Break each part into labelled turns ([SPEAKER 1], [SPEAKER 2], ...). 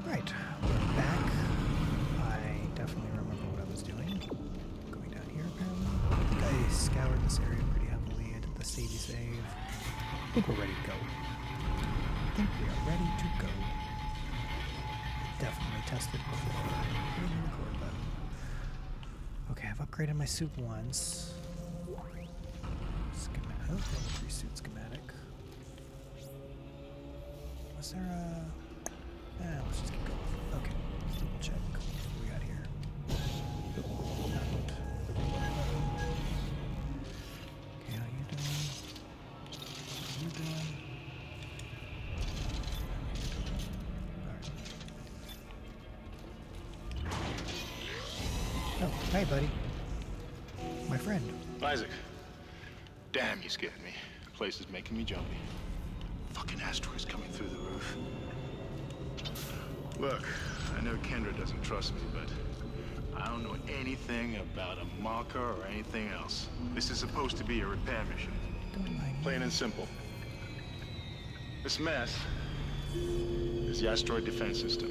[SPEAKER 1] Right, we're back. I definitely remember what I was doing. Going down here, apparently. I think I scoured this area pretty heavily. I did the savey save. I think we're ready to go. I think we are ready to go. Definitely tested before hitting the record button. Okay, I've upgraded my suit once. Schematic. Oh, level 3 suit schematic. Was there a... let's just keep going. Okay, let's double check what we got here. Okay, how you doing? How you doing? Alright. Oh, hey buddy. My friend.
[SPEAKER 2] Isaac. Damn, you scared me. The place is making me jumpy. Fucking asteroids coming through the roof. Look, I know Kendra doesn't trust me, but I don't know anything about a marker or anything else. This is supposed to be a repair mission. Plain and simple. This mess is the asteroid defense system.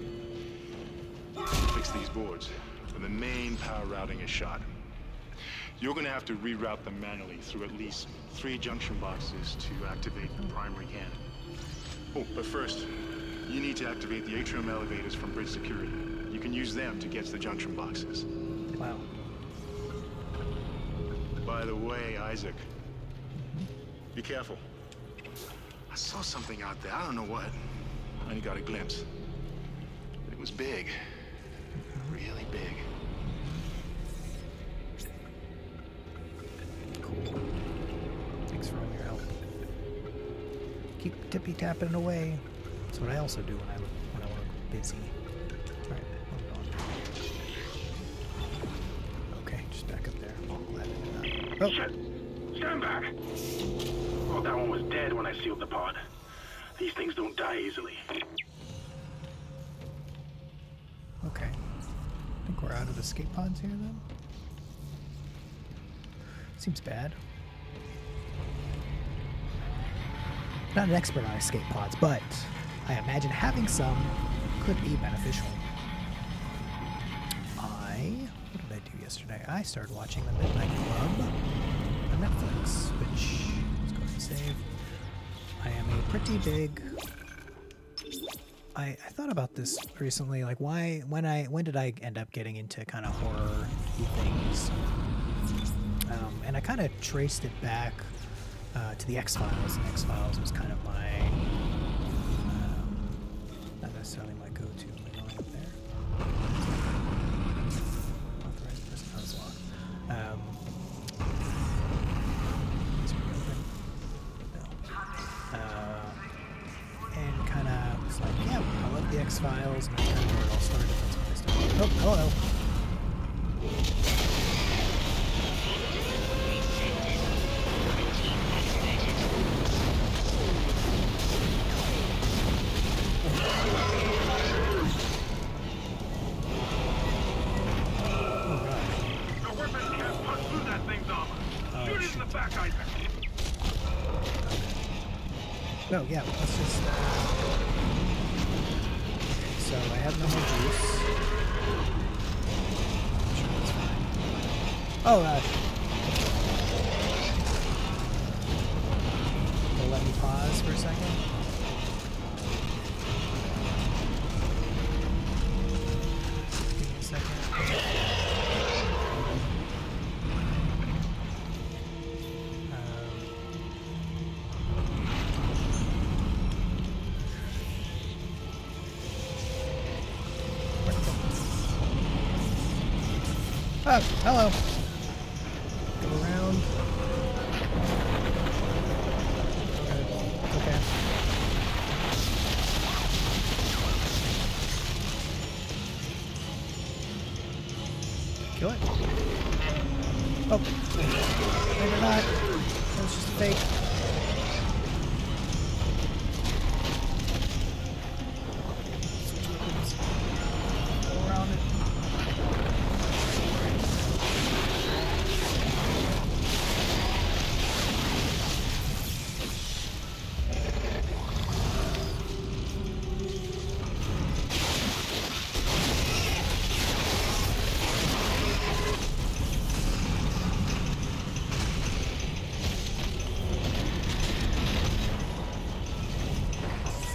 [SPEAKER 2] Fix these boards when the main power routing is shot. You're gonna have to reroute them manually through at least 3 junction boxes to activate the primary cannon. Oh, but first, you need to activate the atrium elevators from bridge security. You can use them to get to the junction boxes.
[SPEAKER 1] Wow.
[SPEAKER 2] By the way, Isaac, be careful. I saw something out there. I don't know what. I only got a glimpse. It was big. Really big.
[SPEAKER 1] Cool. Thanks for all your help. Keep tippy-tapping away. That's what I also do when I work busy. Alright, I'm going. Okay, just back up there. I'm glad I did that. Oh!
[SPEAKER 3] Shit! Stand back! Oh, that one was dead when I sealed the pod. These things don't die easily.
[SPEAKER 1] Okay. I think we're out of escape pods here then? Seems bad. Not an expert on escape pods, but I imagine having some could be beneficial. What did I do yesterday? I started watching The Midnight Club on Netflix, which, let's go ahead and save. I am a pretty big... I thought about this recently, like when did I end up getting into kind of horror-y things? And I kind of traced it back to the X-Files, and X-Files was kind of my, not necessarily my go-to. Am I going up there? Authorized person, oh, it's locked. Is it reopen? No. And kind of was like, yeah, I love the X-Files, and that's kind of where it all started. That's when I started. Oh, hello. No, yeah, let's just, so I have no more juice. I'm sure that's fine. Oh, will let me pause for a second? Give me a second. Oh, hello. Go around. Okay. Kill it. Oh. Maybe not. That was just a fake. Go around it.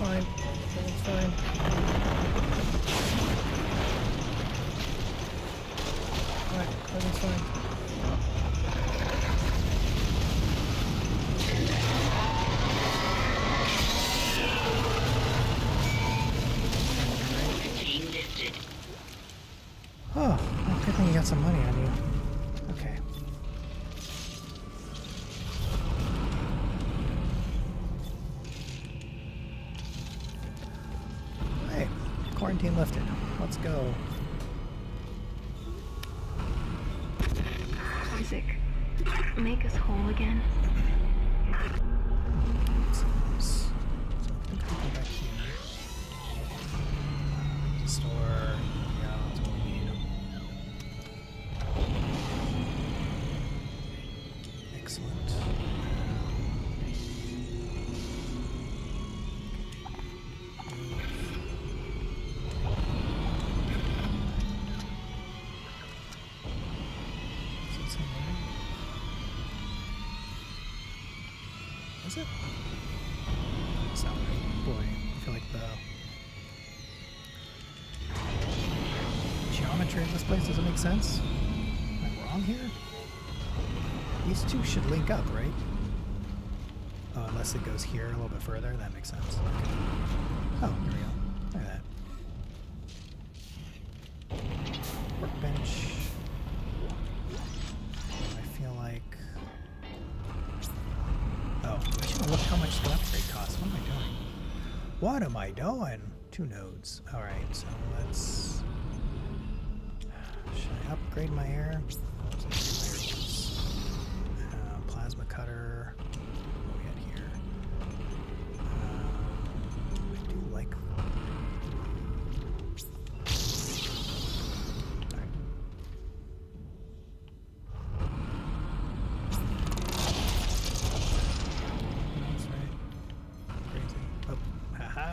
[SPEAKER 1] fine. Everything's fine. Alright, everything's fine. Oh, good thing you got some money on you. Okay. Alright, quarantine lifted. Let's go.
[SPEAKER 4] Isaac, make us whole again.
[SPEAKER 1] So I think we go back here. The store. Yeah, that's what we need. Excellent. Is it? It's not right. Boy, I feel like the geometry of this place doesn't make sense. Am I wrong here? These two should link up, right? Oh, unless it goes here a little bit further, that makes sense. Okay. Oh, here we go. Look at that. Workbench. I feel like... Oh, I should have looked how much the upgrade costs. What am I doing? What am I doing? 2 nodes. Alright, so let's... Should I upgrade my air? Plasma cutter. What do we got here? I do like... Alright. That's right. Crazy. Oh, haha!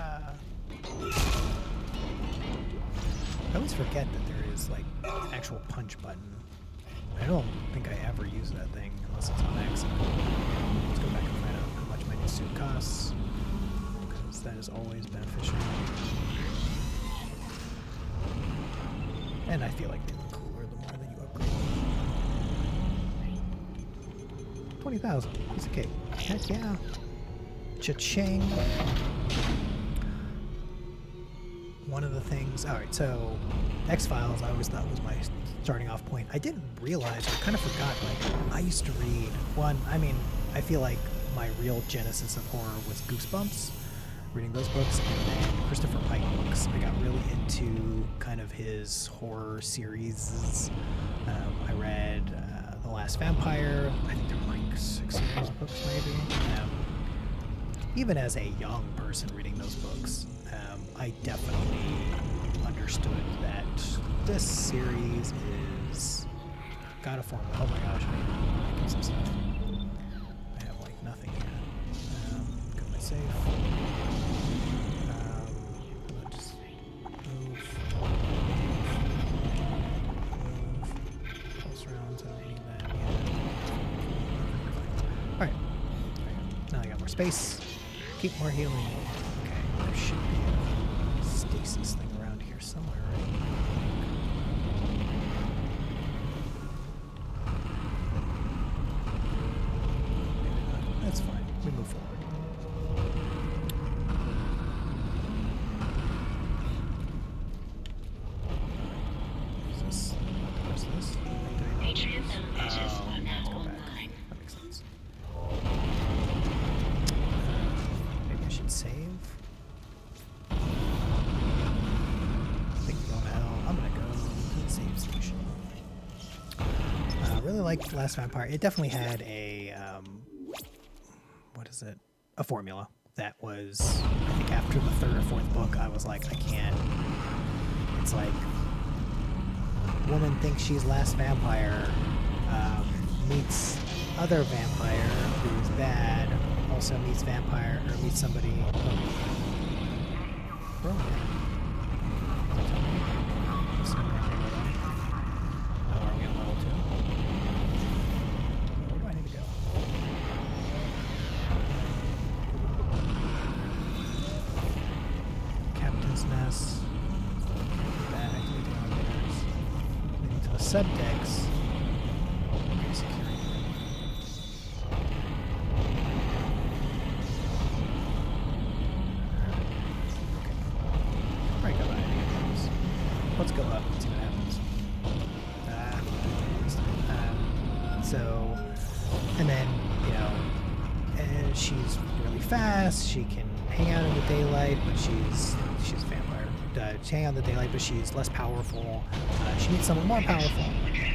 [SPEAKER 1] I always forget that there is, like, an actual punch button. I don't think I ever use that thing unless it's on accident. Let's go back and find out how much my new suit costs, because that is always beneficial. And I feel like they look cooler the more that you upgrade them. 20,000. Piece of cake. Heck yeah. Cha-ching. One of the things... Alright, so X-Files I always thought was my starting off point. I didn't realize, I kind of forgot, like, I used to read I mean, I feel like my real genesis of horror was Goosebumps, reading those books, and then Christopher Pike books. I got really into kind of his horror series. I read The Last Vampire. I think there were like 6 of those books, maybe. Even as a young person reading those books, I definitely understood that this series is got a formula. Oh my gosh, I need some stuff. I have like nothing here. Got my safe. Just move. Pulse rounds, I don't need that yet. Alright. Now I got more space. Keep more healing. Okay, there should be a stasis thing around here somewhere, right? That's fine. We move forward. Is this? What's this?
[SPEAKER 4] Atrium elevators are now
[SPEAKER 1] let's go back.
[SPEAKER 4] online.
[SPEAKER 1] That makes sense. Maybe I should save. I think I'm gonna go to the save station. I really liked Last Vampire. It definitely had a what is it? A formula that was, I think after the 3rd or 4th book, I was like, I can't. It's like, woman thinks she's last vampire, meets other vampire who's bad, also meets vampire, or meets somebody. Oh, are we on level 2? Where do I need to go? subdecks. Okay, security. Okay. Right, go by. Let's go up and see what happens. So, and then, you know, and she's really fast. She can hang out in the daylight, but she's a vampire. She hang out in the daylight, but she's less powerful. She needs someone more powerful.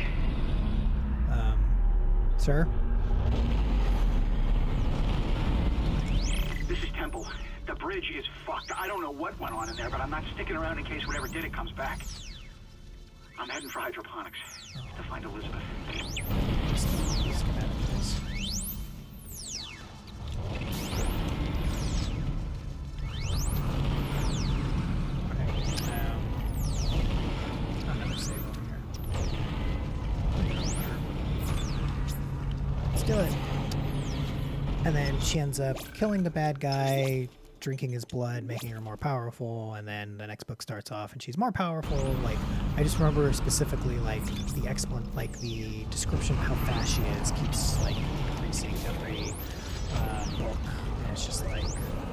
[SPEAKER 1] Sir?
[SPEAKER 3] This is Temple. The bridge is fucked. I don't know what went on in there, but I'm not sticking around in case whatever did it comes back. I'm heading for hydroponics to find Elizabeth.
[SPEAKER 1] Another save over here. Let's do it. And then she ends up killing the bad guy, drinking his blood, making her more powerful, and then the next book starts off and she's more powerful. Like, I just remember specifically like the description of how fast she is keeps like increasing every book, and it's just like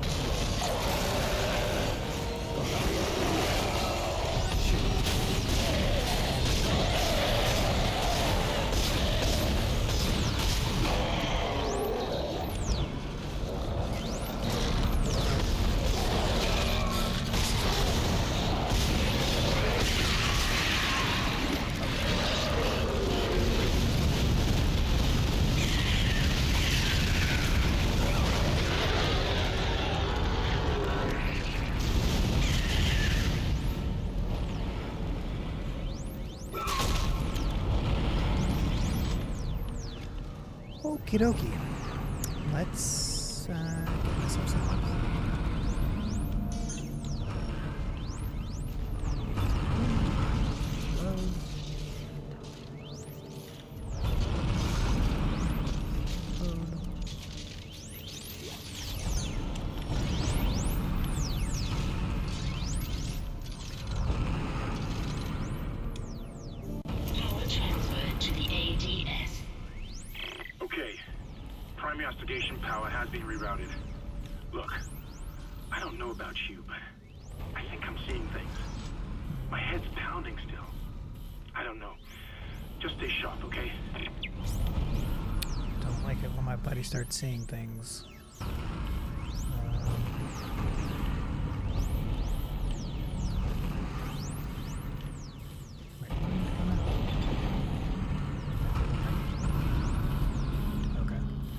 [SPEAKER 1] okie dokie. Let's get myself some luck.
[SPEAKER 4] Power transferred to the ADS.
[SPEAKER 3] Okay. Primary oscillation power has been rerouted. Look, I don't know about you, but I think I'm seeing things. My head's pounding still. I don't know. Just stay sharp, okay?
[SPEAKER 1] Don't like it when my buddy starts seeing things. Okay.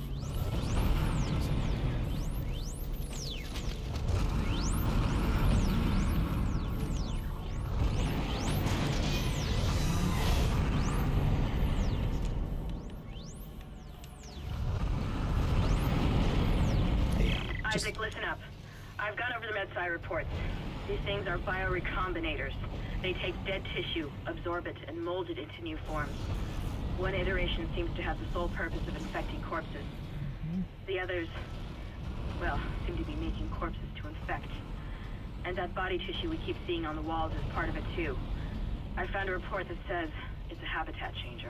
[SPEAKER 5] Isaac, listen up. I've gone over the MedSci reports. These things are biorecombinators. They take dead tissue, absorb it, and mold it into new forms. One iteration seems to have the sole purpose of infecting corpses. The others, well, seem to be making corpses to infect. And that body tissue we keep seeing on the walls is part of it too. I found a report that says it's a habitat changer.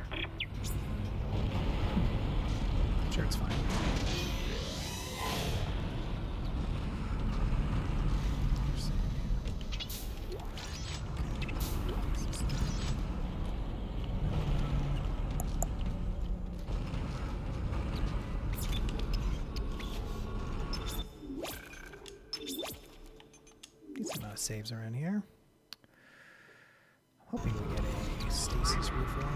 [SPEAKER 1] Sure, it's fine. Decent amount of saves around here. Hoping we get a stasis refill.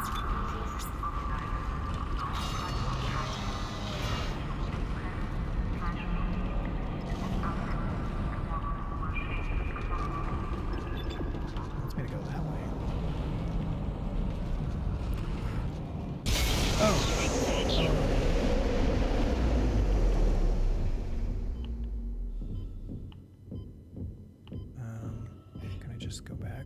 [SPEAKER 1] Wants me to go that way. Oh! Can I just go back?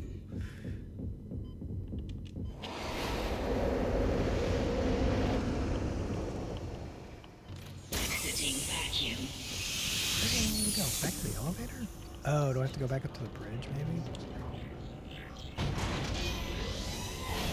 [SPEAKER 4] Exiting vacuum.
[SPEAKER 1] Where do I need to go? Back to the elevator? Oh, do I have to go back up to the bridge, maybe?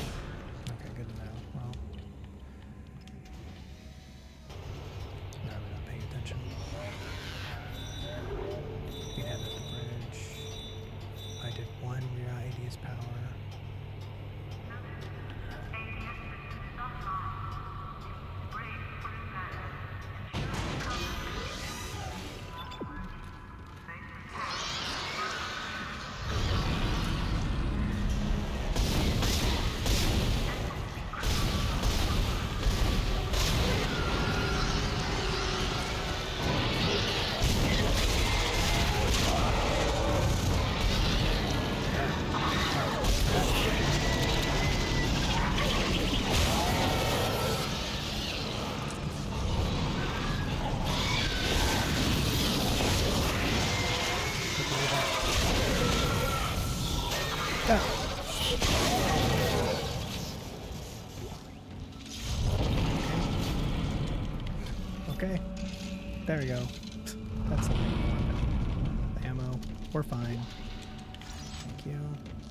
[SPEAKER 1] Okay. There we go. That's the thing we wanted. The ammo. We're fine. Thank you.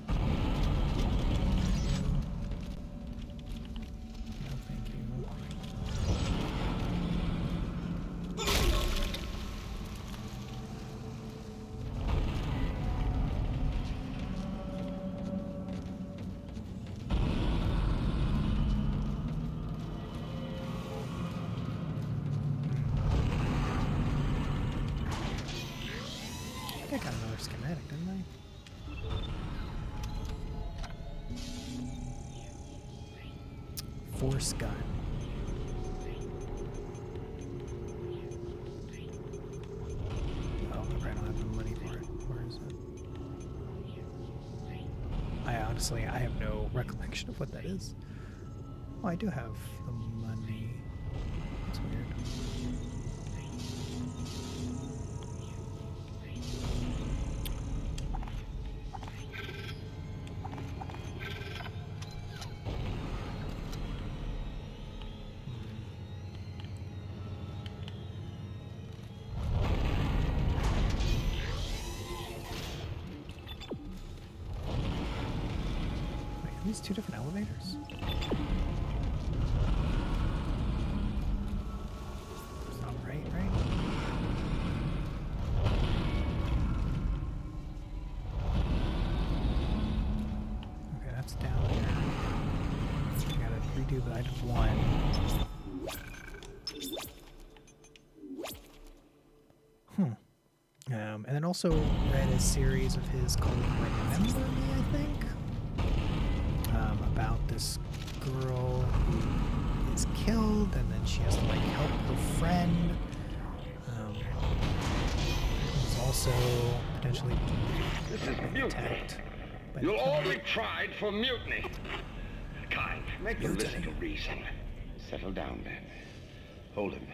[SPEAKER 1] No, thank you. I think I got another schematic, didn't I? Force gun. Oh, I don't have the money for it. Where is it? I have no recollection of what that is. Oh, I do have the money. That's weird. These two different elevators? It's not right, right? Okay, that's down there. I gotta redo the item one. And then also read a series of his called Remember Me, I think? About this girl who is killed, and then she has to like help her friend. Who's also potentially attacked.
[SPEAKER 6] You'll all be tried for mutiny. Kind, make the list of reason. Settle down, then. Hold him.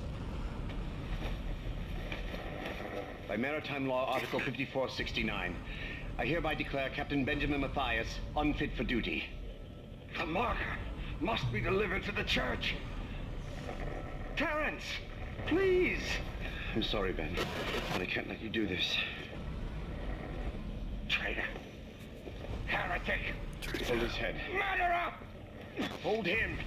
[SPEAKER 6] By Maritime Law, Article 5469, I hereby declare Captain Benjamin Mathias unfit for duty. The marker must be delivered to the church. Terrence, please. I'm sorry, Ben, but I can't let you do this. Traitor. Heretic. Hold his head. Murderer! Hold him.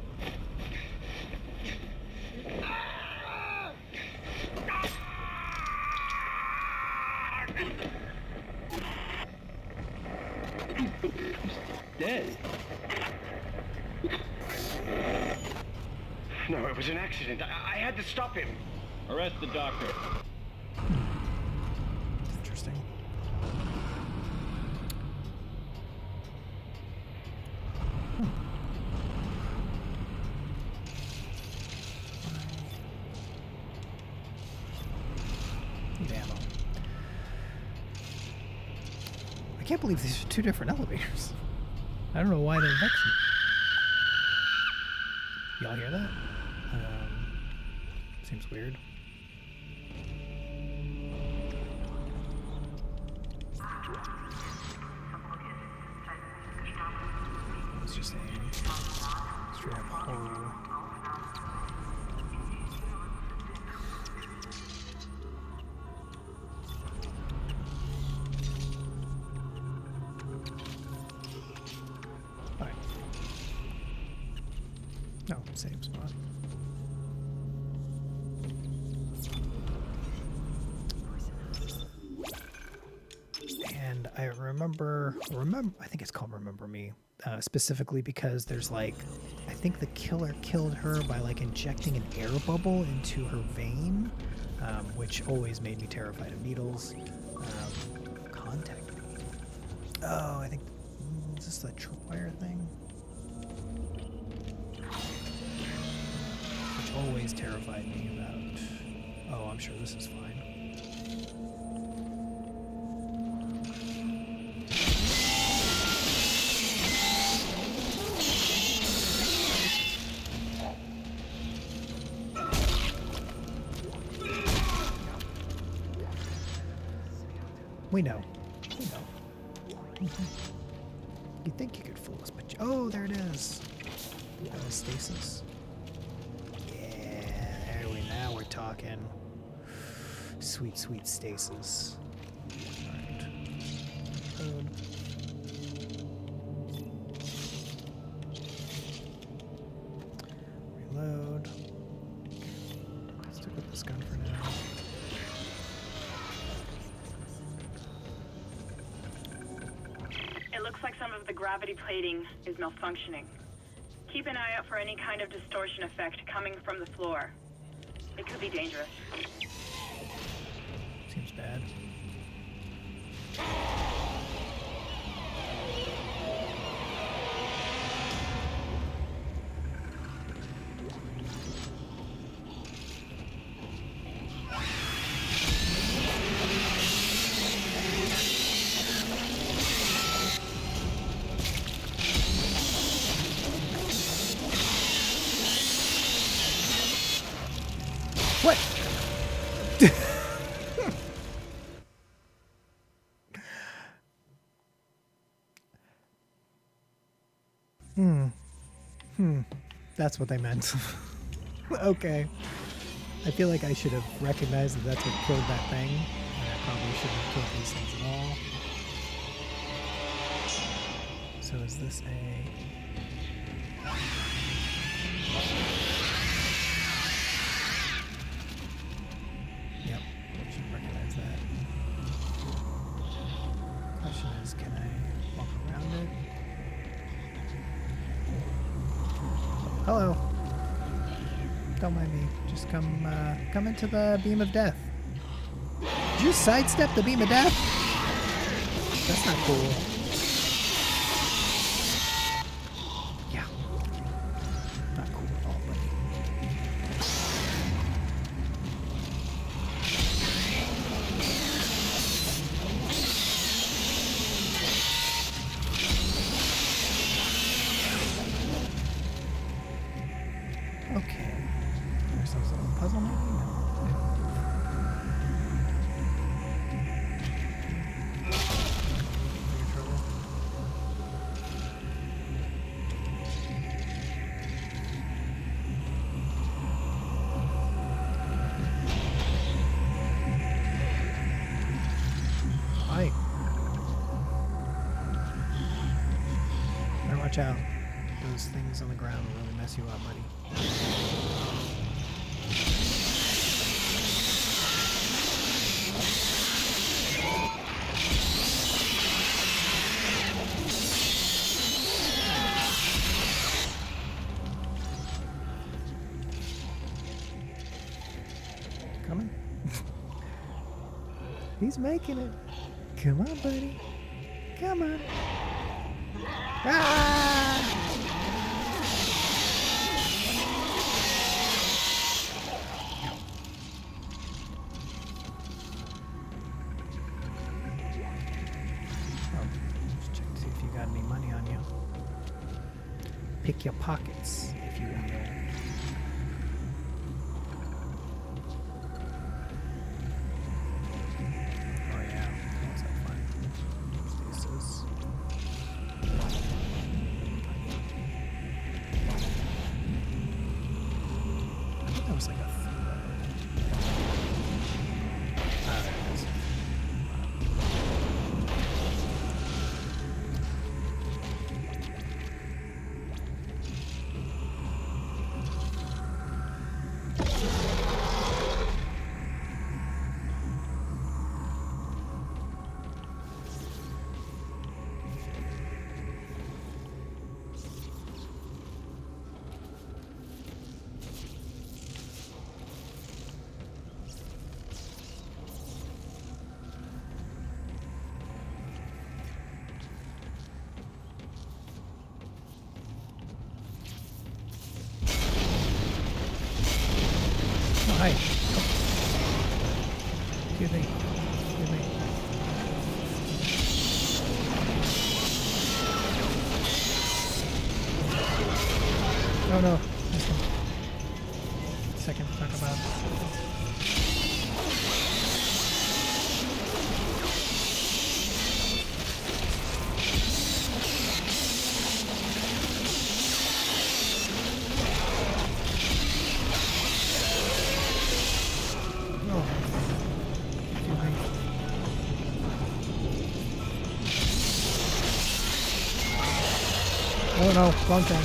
[SPEAKER 7] Dead.
[SPEAKER 6] No, it was an accident. I had to stop him.
[SPEAKER 7] Arrest the doctor.
[SPEAKER 1] Interesting. Need ammo. I can't believe these are two different elevators. I don't know why they're vexing. Y'all hear that? Seems weird. It's just a straight up hole. Alright. No, same spot. And I remember, I think it's called Remember Me, specifically because there's like, I think the killer killed her by like injecting an air bubble into her vein, which always made me terrified of needles. Contact me. Oh, I think, is this the tripwire thing? Which always terrified me about, oh, I'm sure this is fine. We know. We know. You think you could fool us, but oh, there it is. That was stasis. Yeah, now we're talking. Sweet, sweet stasis. Alright. Load. Reload. Stick with this gun for now.
[SPEAKER 5] It looks like some of the gravity plating is malfunctioning. Keep an eye out for any kind of distortion effect coming from the floor. It could be dangerous.
[SPEAKER 1] Seems bad. What? That's what they meant. Okay. I feel like I should have recognized that that's what killed that thing. And I probably shouldn't have killed these things at all. So is this a... Yep, I should recognize that. Question is, can I walk around it? Hello. Don't mind me. Just come into the beam of death. Did you sidestep the beam of death? That's not cool. Yeah. Not cool at all, buddy. Okay. Ourselves a little puzzle maybe? No. Bigger trouble. Hi. Better watch out. Those things on the ground will really mess you up, buddy. Coming? He's making it. Come on, buddy. Come on. Ah! Just check to see if you got any money on you. Pick your pockets, if you will. Oh yeah, how's that fun? Stasis. I thought that was like a... Ah, there it is. Oh, hi. Excuse me. Excuse me. Oh no. This one. Second to talk about. Oh no, wrong thing.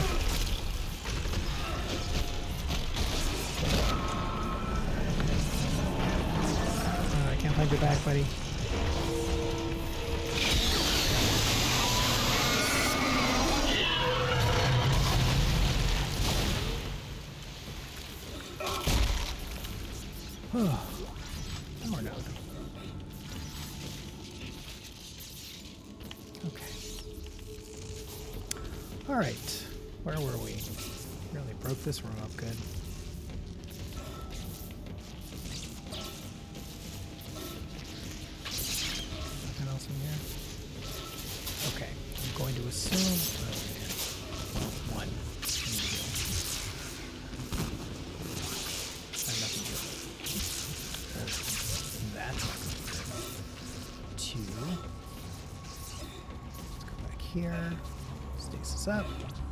[SPEAKER 1] I can't find your back, buddy. Oh, no, we're not. Okay. All right. Where were we? Really broke this room up good. Nothing else in here? Okay. I'm going to assume... well, one. Nothing good. That's not going to be good. Two. Let's go back here. Stasis up.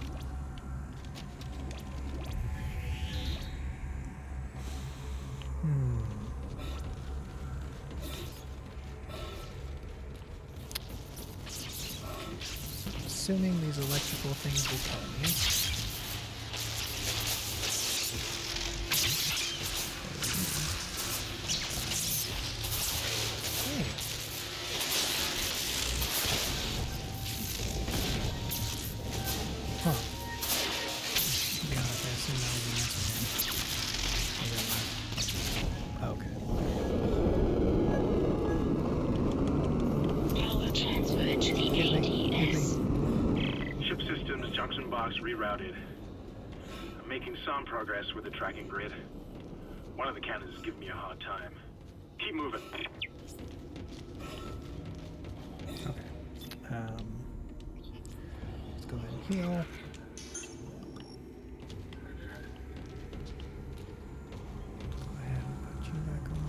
[SPEAKER 1] Assuming these electrical things will kill me. Hey. Huh. To be honest, I assume that was the answer. Okay.
[SPEAKER 4] Power transferred to the ADS.
[SPEAKER 3] Ship systems, junction box rerouted. I'm making some progress with the tracking grid. One of the cannons is giving me a hard time. Keep moving.
[SPEAKER 1] Okay. Let's go ahead and heal. Go ahead and put you back on.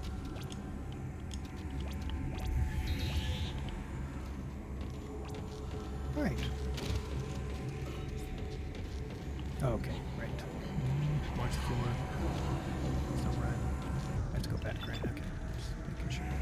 [SPEAKER 1] All right. Okay, right. Watch the floor. Please don't run. Let's go back, right? Okay. Just making sure.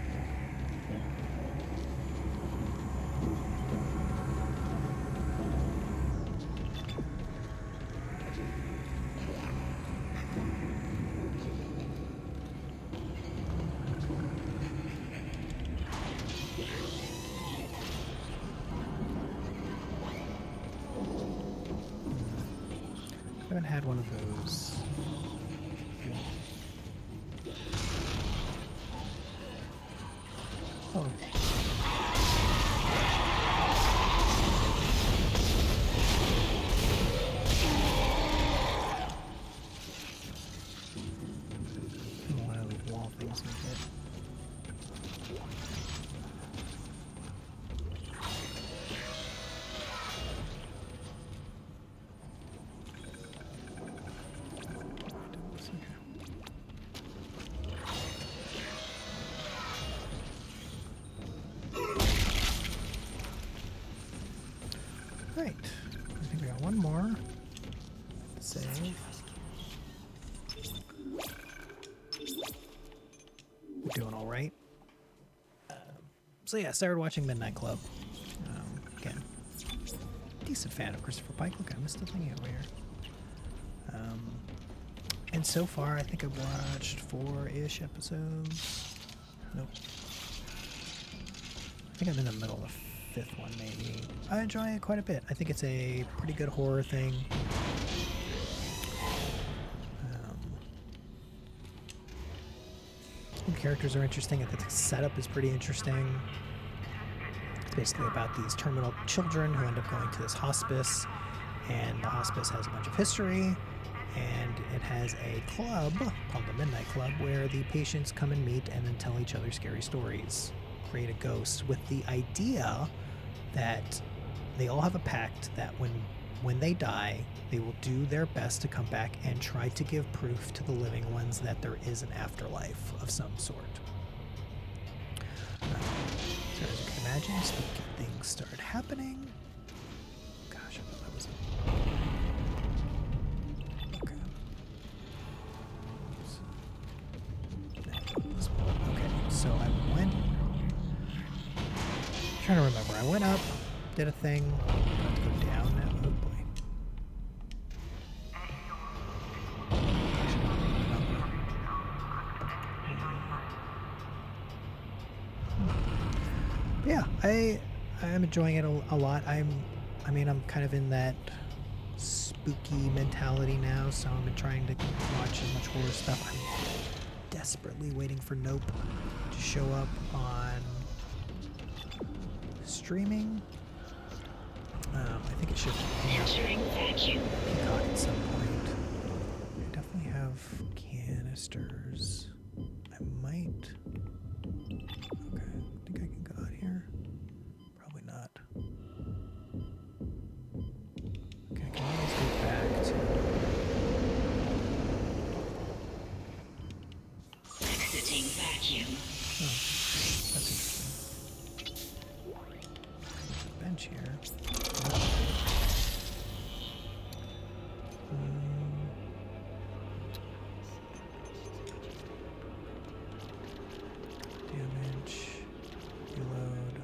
[SPEAKER 1] I haven't had one of those. Oh. I don't want to leave wall things in it. Right. I think we got one more. Save. We're doing all right. So yeah, started watching Midnight Club. Again, decent fan of Christopher Pike. Look, I missed the thing over here. And so far, I think I've watched 4-ish episodes. Nope. I think I'm in the middle of the 5th one, maybe. I enjoy it quite a bit. I think it's a pretty good horror thing. The characters are interesting. I think the setup is pretty interesting. It's basically about these terminal children who end up going to this hospice, and the hospice has a bunch of history, and it has a club called the Midnight Club where the patients come and meet and then tell each other scary stories, create a ghost, with the idea that they all have a pact that when they die, they will do their best to come back and try to give proof to the living ones that there is an afterlife of some sort. So as you can imagine, spooky things start happening. Gosh, I thought that was okay, so I went... I'm trying to remember. I went up, did a thing. I'm going to go down now. But yeah, I'm enjoying it a lot. I mean, I'm kind of in that spooky mentality now, so I'm trying to watch as much horror stuff. I'm desperately waiting for Nope to show up on streaming. I think it should
[SPEAKER 4] Entering vacuum.
[SPEAKER 1] Peacock at some point. I definitely have canisters. I might. Okay, think I can go out here? Probably not. Okay, I can always go back to.
[SPEAKER 4] Exiting vacuum.
[SPEAKER 1] Oh, that's interesting. Bench here. Damage. Reload.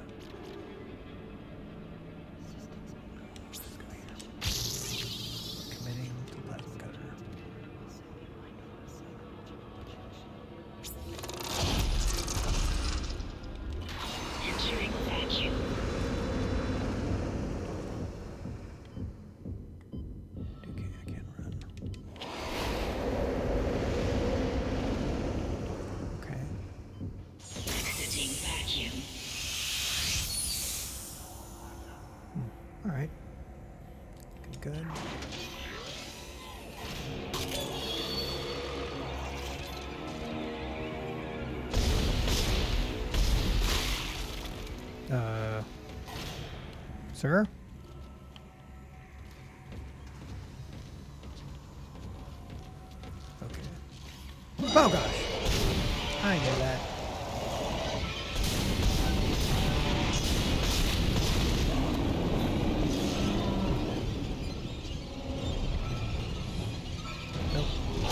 [SPEAKER 1] Let's go here. Committing to plasma cutter.
[SPEAKER 4] Entering vacuum.
[SPEAKER 1] Okay, I can't run. Okay.
[SPEAKER 4] Exiting vacuum.
[SPEAKER 1] All right. Looking good. Sir? Okay. Oh gosh. I knew that. Nope.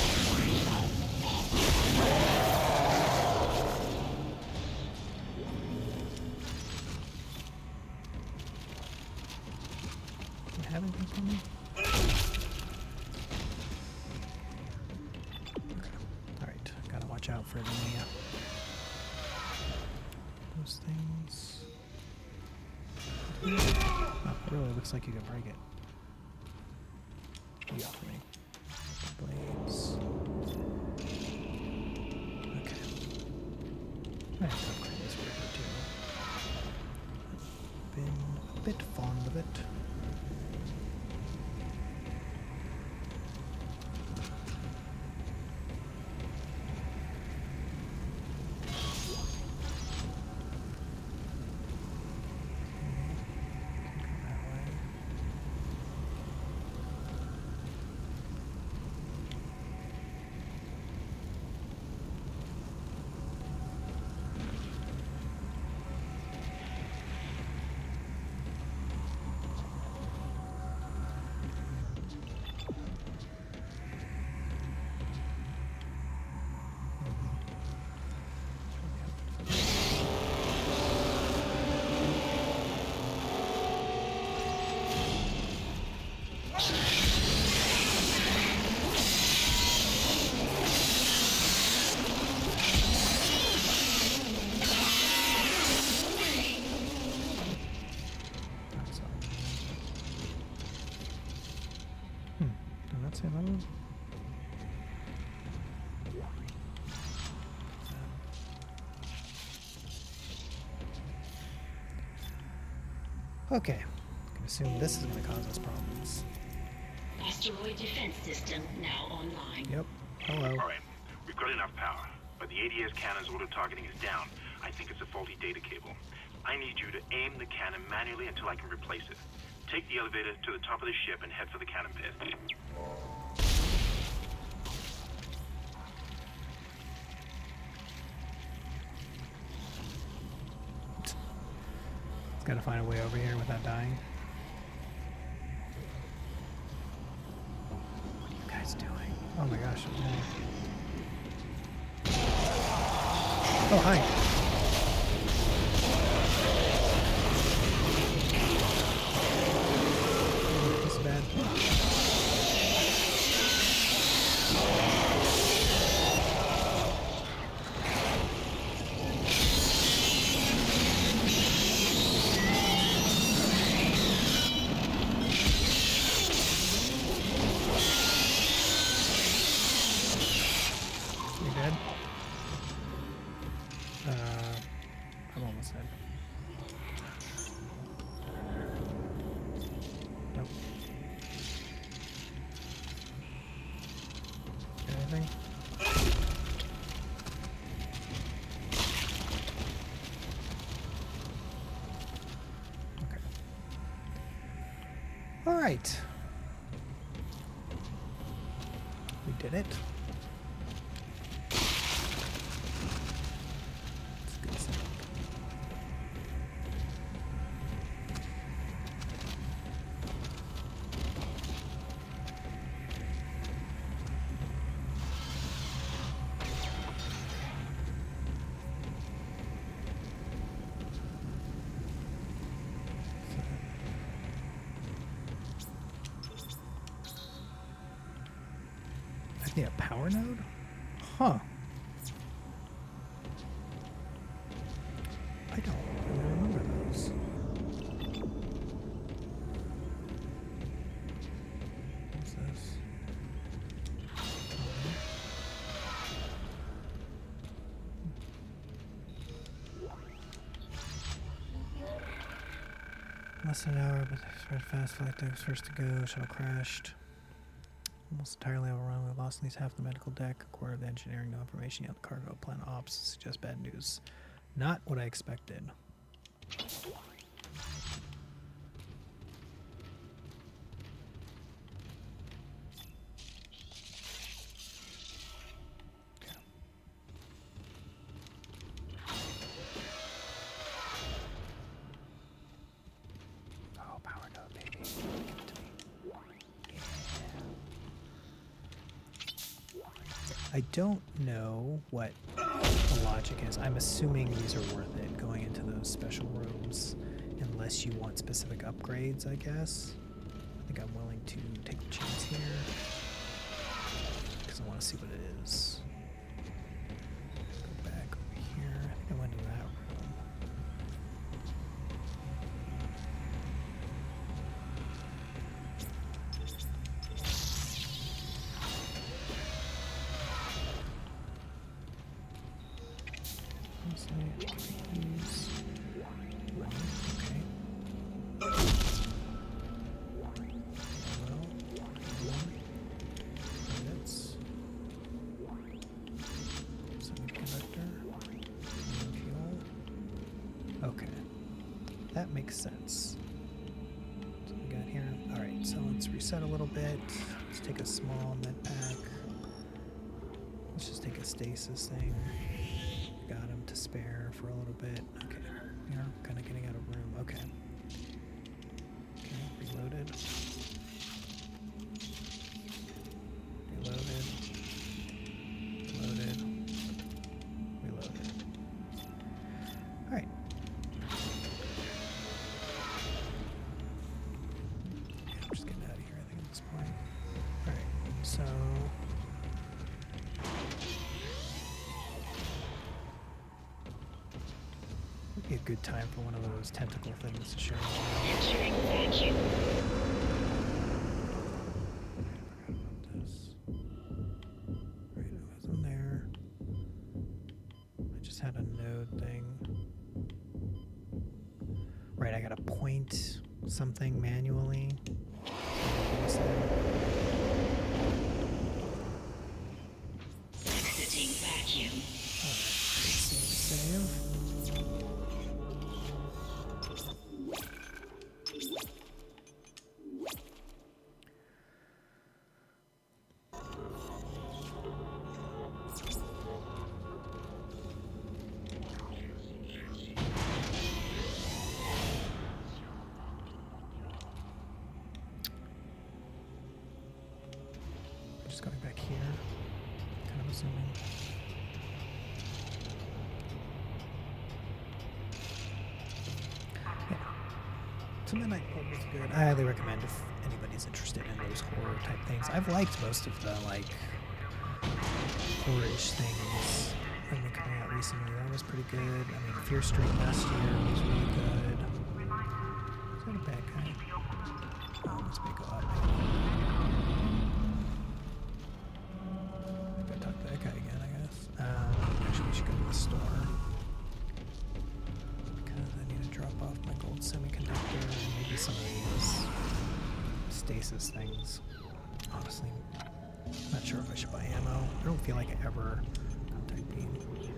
[SPEAKER 1] Do I have anything for me? Okay. Alright, gotta watch out for those things. Oh, it really looks like you can break it. Yeah, for me. Blades. Okay. I have to upgrade this breaker too. Been a bit fond of it. Did not say that one? Okay. I can assume this is going to cause us problems.
[SPEAKER 4] Asteroid defense system now online.
[SPEAKER 1] Yep. Hello.
[SPEAKER 3] All right, we've got enough power, but the ADS cannon's auto targeting is down. I think it's a faulty data cable. I need you to aim the cannon manually until I can replace it. Take the elevator to the top of the ship and head for the cannon pit.
[SPEAKER 1] It's got to find a way over here without dying. What are you guys doing? Oh my gosh. Oh, hi. This is bad. Nope. Anything? Okay. All right. We did it. That's a good sound. I need a power node? Huh. I don't really remember those. What's this? Less than an hour, but the fast flight that was first to go. Shuttle crashed. Almost entirely overrun. We lost at least half the medical deck, a quarter of the engineering, no information yet. The cargo plan ops suggest bad news. Not what I expected. Oh, power node, baby. Give it to me. I don't know what the logic is. I'm assuming these are worth it, going into those special rooms, unless you want specific upgrades, I guess. I think I'm willing to take the chance here, because I want to see what it is. Go back over here. I think I went to that room. Okay, that makes sense. So we got here. All right, so let's reset a little bit. Let's take a small med pack. Let's just take a stasis thing. Got him to spare for a little bit. Okay, we are kind of getting out of room. Okay. Okay, reloaded. Reloaded. Reloaded. Reloaded. All right. Yeah, I'm just getting out of here, I think, at this point. All right, so would be a good time for one of those tentacle things to show.
[SPEAKER 4] Entering vacuum.
[SPEAKER 1] I forgot about this. Right, it wasn't there. I just had a node thing. Right, I gotta point something manually.
[SPEAKER 4] Exiting vacuum.
[SPEAKER 1] Save. Just going back here, kind of assuming. Yeah. So Midnight Pub was good. I highly recommend if anybody's interested in those horror type things. I've liked most of the like horror-ish things that have been coming out recently. That was pretty good. I mean, Fear Street last year was really good. Is that a bad guy? Oh, let's make a lot. Gotta talk to that guy again, I guess. Actually, we should go to the store because I need to drop off gold semiconductor, and maybe some of these stasis things. Honestly, I'm not sure if I should buy ammo. I don't feel like I ever. Contact beam.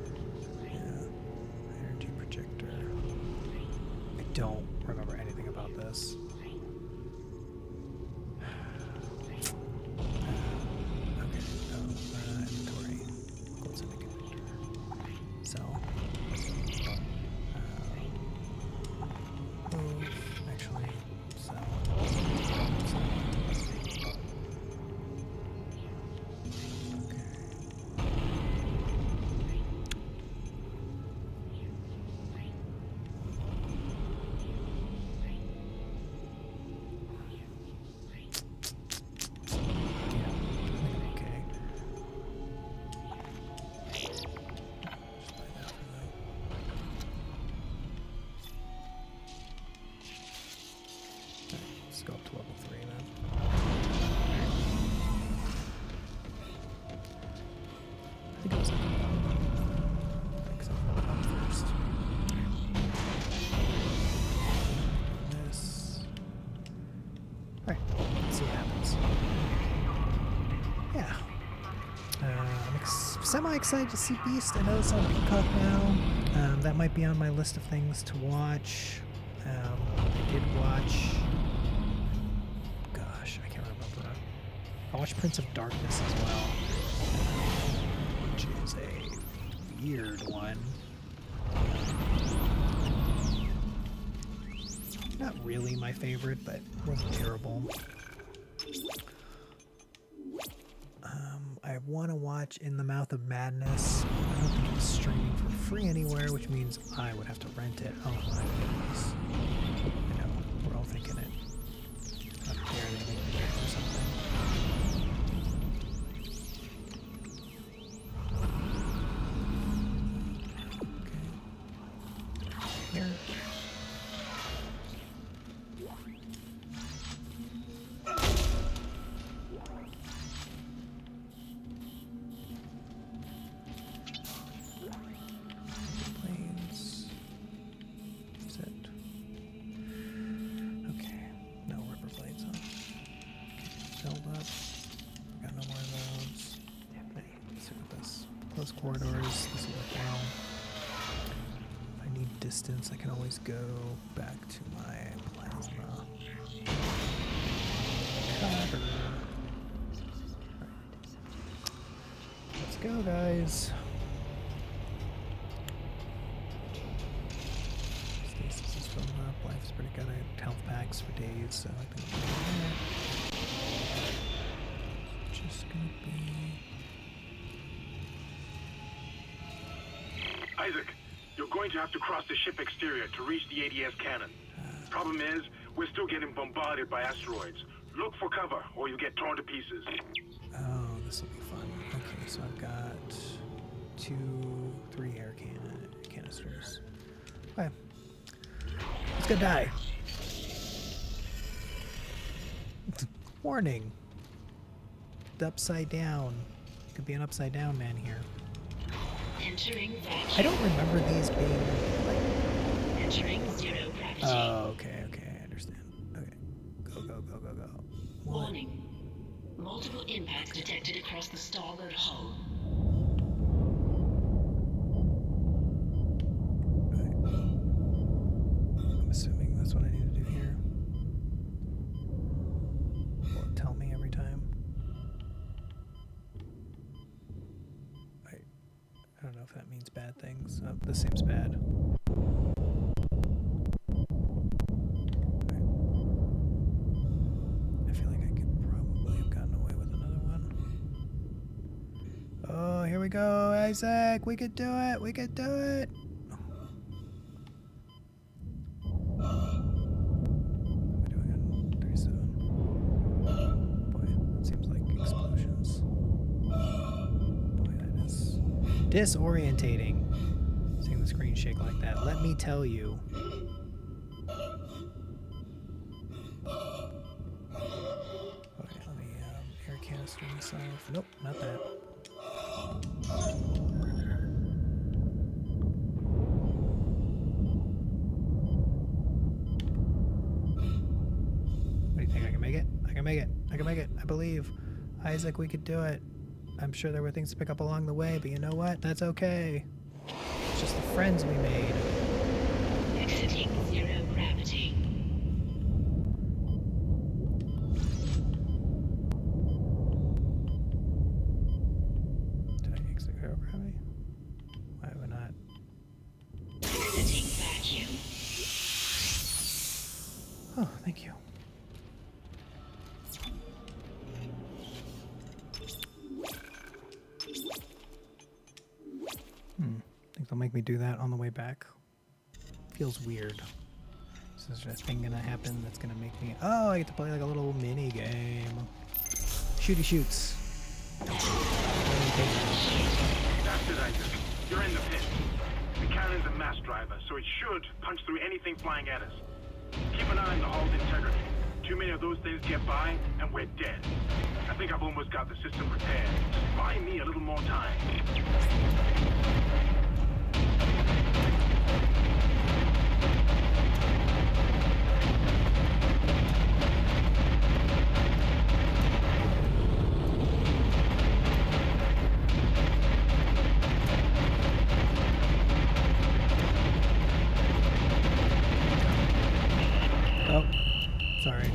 [SPEAKER 1] Yeah. Energy projector. I don't remember anything about this. Inventory. Gold semiconductor. Sell. Move. Actually, sell. Let's go up to level 3 then. I think it was like I think so. Up first. This. Alright, let's see what happens. Yeah. I'm semi-excited to see Beast. I know it's on Peacock now. That might be on my list of things to watch. I did watch... Gosh, I can't remember. I watched Prince of Darkness as well, which is a weird one. Not really my favorite, but wasn't terrible. I want to watch In the Mouth of Madness. I don't think it's streaming for free anywhere, which means I would have to rent it. Oh my goodness. I know, we're all thinking it. How dare they make me pay for something. Okay. Here. Corridors. This will work well. If I need distance, I can always go back to my plasma cutter. Right. Let's go, guys. Stasis is filling up. Life's pretty good. I had health packs for days, so I think I'm gonna just gonna be.
[SPEAKER 3] Isaac, you're going to have to cross the ship exterior to reach the ADS cannon. Problem is, we're still getting bombarded by asteroids. Look for cover, or you'll get torn to pieces.
[SPEAKER 1] Oh, this will be fun. Okay, so I've got 3 air canisters. Okay. It's gonna die. Warning. The upside down. Could be an upside down man here.
[SPEAKER 4] Entering vacuum.
[SPEAKER 1] I don't remember these being like.
[SPEAKER 4] Entering zero gravity.
[SPEAKER 1] Oh, okay, I understand. Okay, go.
[SPEAKER 4] Warning. Multiple impacts detected across the starboard hull.
[SPEAKER 1] Right. I'm assuming that's what I need to do here. Will it tell me every time? I don't know if that means bad things. Oh, this seems bad. Right. I feel like I could probably have gotten away with another one. Oh, here we go, Isaac! We could do it! We could do it! What am I doing on 37? Boy, that seems like explosions. Boy, that is disorientating. Seeing the screen shake like that. Let me tell you. Okay, let me air canister myself. Nope, not that. make it. I can make it. I can make it. I believe. Isaac, we could do it. I'm sure there were things to pick up along the way, but you know what? That's okay. It's just the friends we made.
[SPEAKER 4] Exiting zero gravity.
[SPEAKER 1] Did I exit zero gravity? Why would not?
[SPEAKER 4] Exiting vacuum.
[SPEAKER 1] Oh, thank you. Think they'll make me do that on the way back? Feels weird. Is there a thing gonna happen that's gonna make me... Oh, I get to play like a little mini game. Shooty shoots.
[SPEAKER 3] That's it, Isaac. You're in the pit. The cannon's a mass driver, so it should punch through anything flying at us. Keep an eye on the hull's integrity. Too many of those things get by, and we're dead. I think I've almost got the system repaired. Just buy me a little more time.
[SPEAKER 1] Oh, sorry.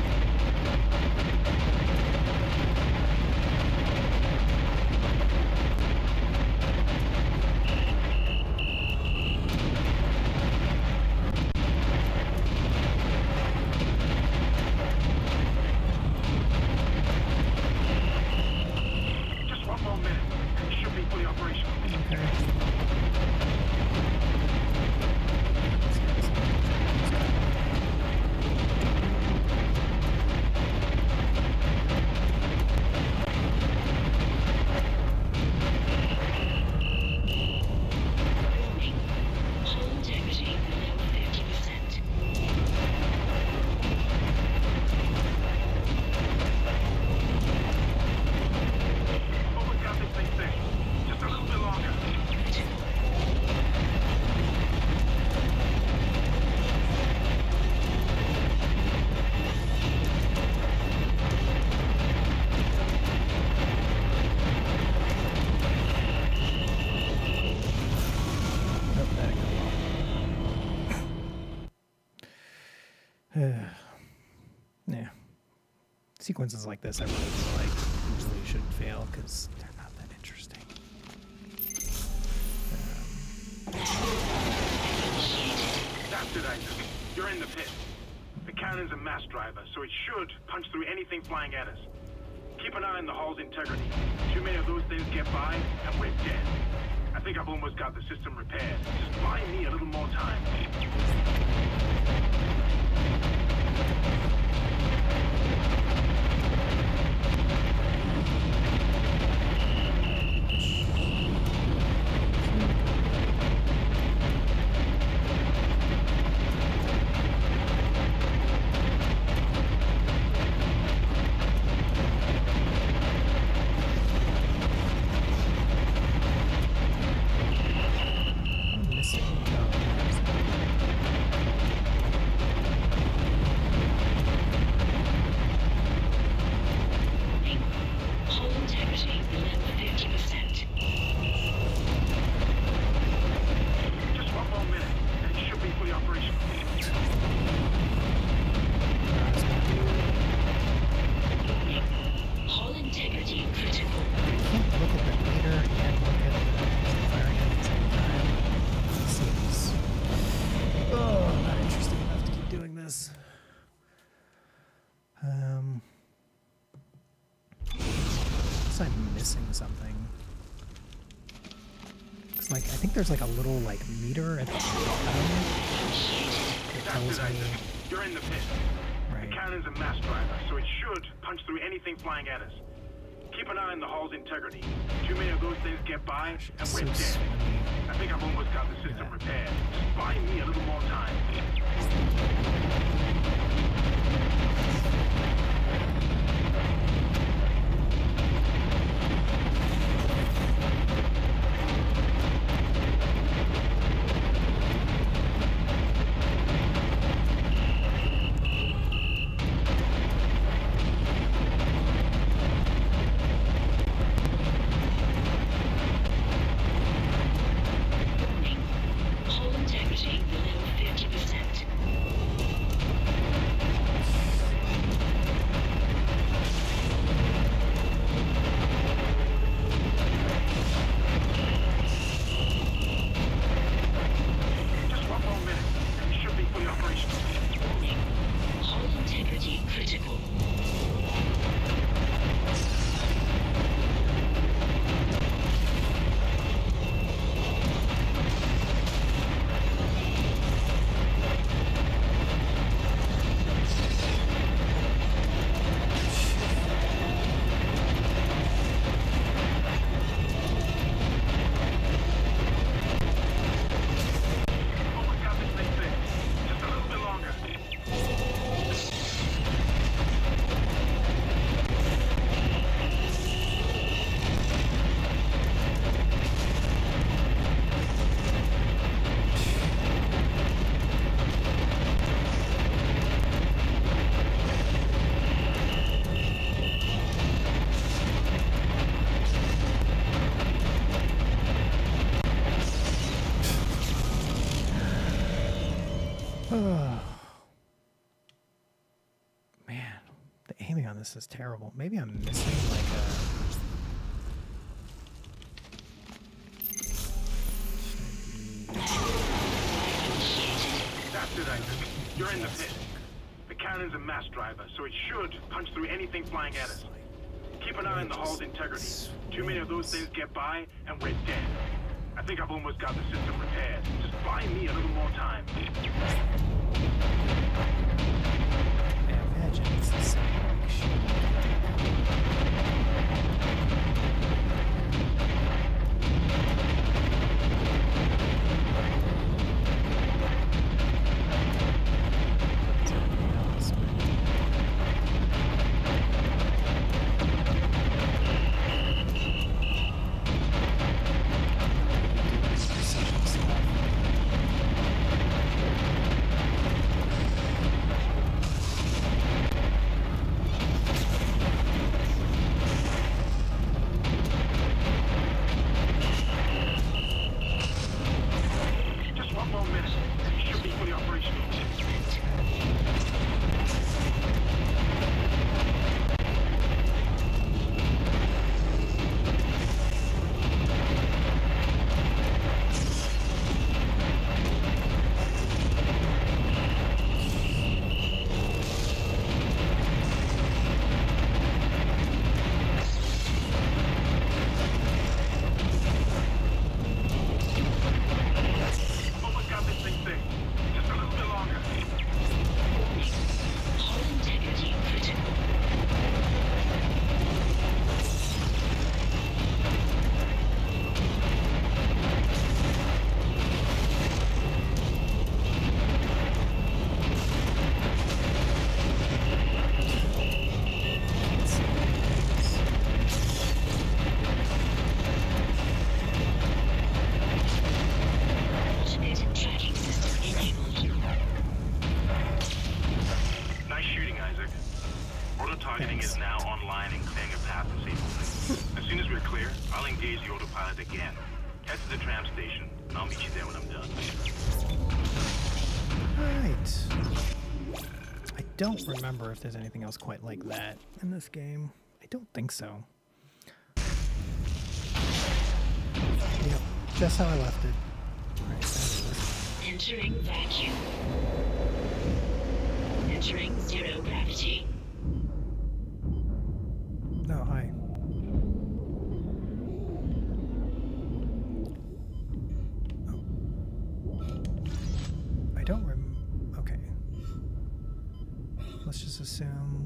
[SPEAKER 3] Just one more minute, and it should be fully operational.
[SPEAKER 1] Okay.
[SPEAKER 4] Warning. Hull integrity below 50%.
[SPEAKER 3] Almost got this thing safe. Just a little bit longer.
[SPEAKER 1] Nope, that ain't gonna work. Yeah. Sequences like this I really feel like usually shouldn't fail because they're not that interesting.
[SPEAKER 3] That's it, Isaac. You're in the pit. The cannon's a mass driver, so it should punch through anything flying at us. Keep an eye on the hull's integrity. Too many of those things get by, and we're dead. I think I've almost got the system repaired. Just buy me a little more time.
[SPEAKER 1] I'm missing. Oh, there's that.
[SPEAKER 4] Warning. Hull integrity below 50%.
[SPEAKER 3] Just one more minute, and it should be fully operational.
[SPEAKER 1] That's gonna do.
[SPEAKER 4] Warning. Hull integrity critical.
[SPEAKER 1] I can't look at the meter and look at the firing at the same time. It seems, oh, not interesting enough to keep doing this. Unless I'm missing something. It's like I think there's like a little like meter at the bottom that
[SPEAKER 3] That's
[SPEAKER 1] tells
[SPEAKER 3] it,
[SPEAKER 1] me.
[SPEAKER 3] Isaac. You're in the pit.
[SPEAKER 1] Right.
[SPEAKER 3] The cannon's a mass driver, so it should punch through anything flying at us. Keep an eye on the hull's integrity. Too many of those things get by, and
[SPEAKER 1] It's
[SPEAKER 3] we're
[SPEAKER 1] so
[SPEAKER 3] dead.
[SPEAKER 1] sweaty.
[SPEAKER 3] I think I've almost got the system
[SPEAKER 1] Yeah.
[SPEAKER 3] repaired. Just buy me a little more time.
[SPEAKER 1] Man, the aiming on this is terrible. Maybe I'm missing like a...
[SPEAKER 3] That's it, Isaac. You're in the pit. The cannon's a mass driver, so it should punch through anything flying at us. Keep an eye on the hull's integrity. Too many of those things get by, and we're dead. I think I've almost got the system repaired. Just buy me a little more time.
[SPEAKER 1] I imagine it's the same direction. I don't remember if there's anything else quite like that in this game. I don't think so. Yep, just how I left it. Right,
[SPEAKER 4] entering vacuum. Entering zero gravity.
[SPEAKER 1] Oh, hi. Oh. I don't remember. Okay. Let's just assume.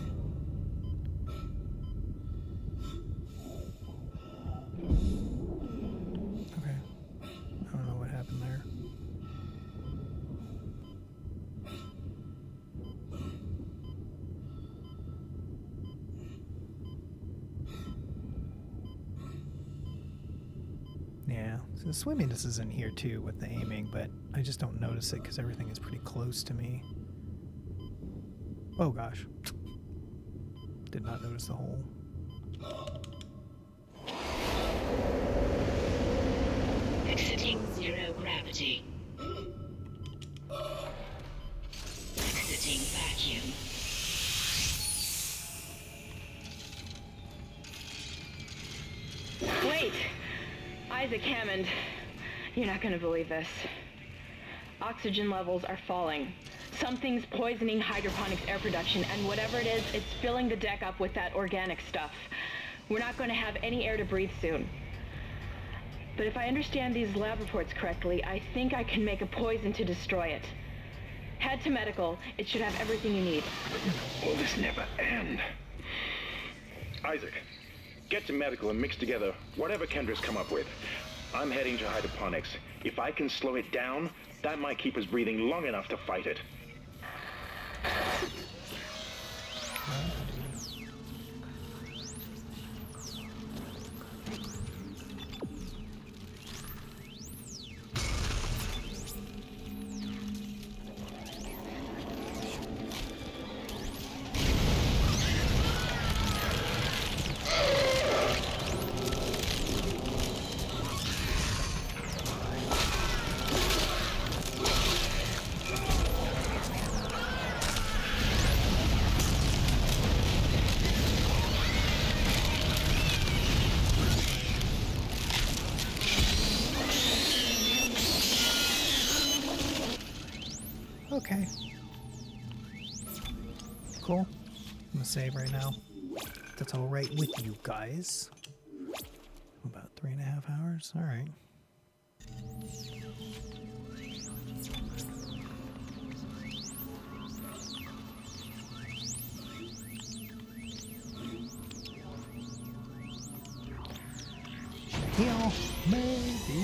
[SPEAKER 1] Okay. I don't know what happened there. Yeah, so the swimming isn't here too with the aiming, but I just don't notice it because everything is pretty close to me. Oh gosh. Did not notice the hole.
[SPEAKER 4] Exiting zero gravity. Exiting vacuum.
[SPEAKER 5] Wait! Isaac Hammond, you're not gonna believe this. Oxygen levels are falling. Something's poisoning hydroponics air production, and whatever it is, it's filling the deck up with that organic stuff. We're not going to have any air to breathe soon. But if I understand these lab reports correctly, I think I can make a poison to destroy it. Head to medical. It should have everything you need.
[SPEAKER 3] Will this never end? Isaac, get to medical and mix together whatever Kendra's come up with. I'm heading to hydroponics. If I can slow it down, that might keep us breathing long enough to fight it.
[SPEAKER 1] Okay. Cool. I'm gonna save right now. That's alright with you guys. About 3.5 hours? Alright. Heal, maybe.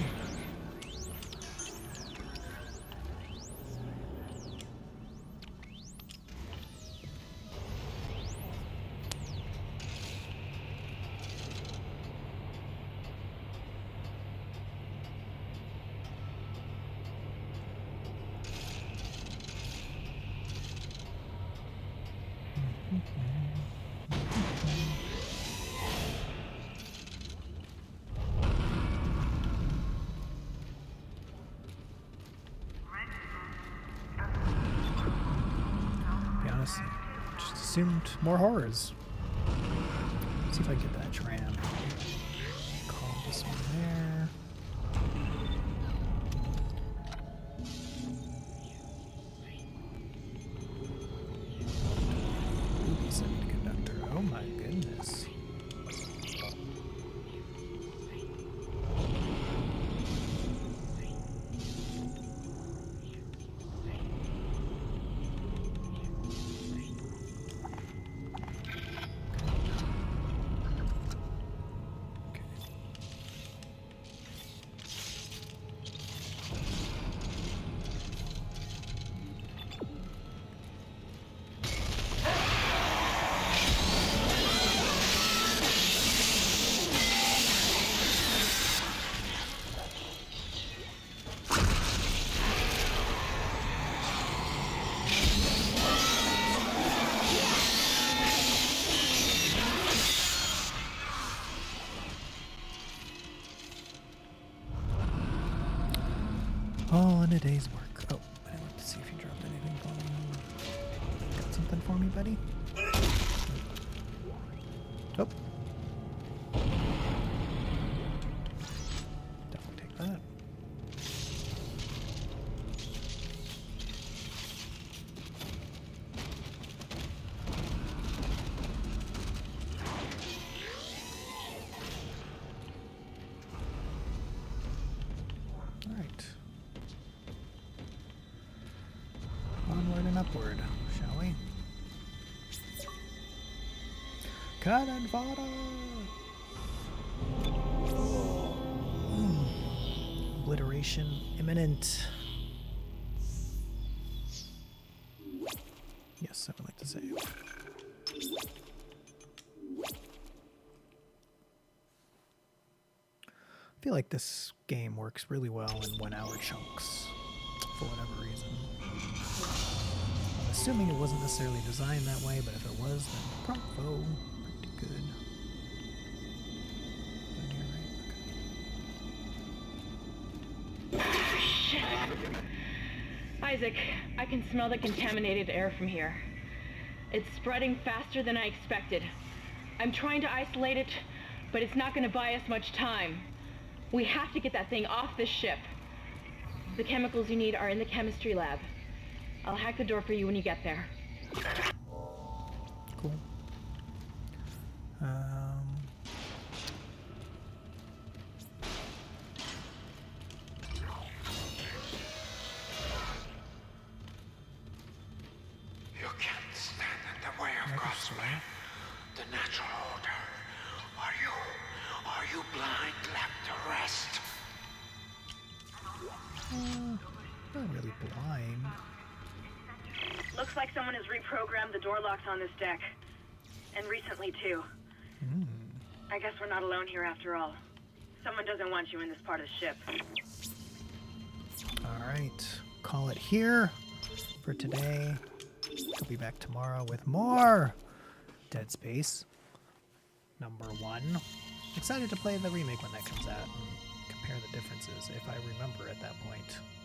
[SPEAKER 1] Be honest, just assumed more horrors. See if I get that tram. Call this one there. Ruby semiconductor. Oh my goodness. All in a day's work. Oh, I want to see if you dropped anything for me. Got something for me, buddy? Oh. Definitely take that. All right. Onward and upward, shall we? Cannon fodder! Obliteration imminent. Yes, I would like to save. I feel like this game works really well in 1 hour chunks, for whatever reason. I'm assuming it wasn't necessarily designed that way, but if it was, then bravo, pretty good. In here, right? Okay.
[SPEAKER 8] Shit. Isaac, I can smell the contaminated air from here. It's spreading faster than I expected. I'm trying to isolate it, but it's not going to buy us much time. We have to get that thing off this ship. The chemicals you need are in the chemistry lab. I'll hack the door for you when you get there.
[SPEAKER 1] Cool.
[SPEAKER 9] You can't stand in the way of God's plan, the natural order. Are you blind left to rest?
[SPEAKER 1] Not really blind.
[SPEAKER 5] Looks like someone has reprogrammed the door locks on this deck. And recently, too. I guess we're not alone here after all. Someone doesn't want you in this part of the ship.
[SPEAKER 1] Alright, call it here for today. We'll be back tomorrow with more Dead Space number 1. Excited to play the remake when that comes out and compare the differences, if I remember at that point.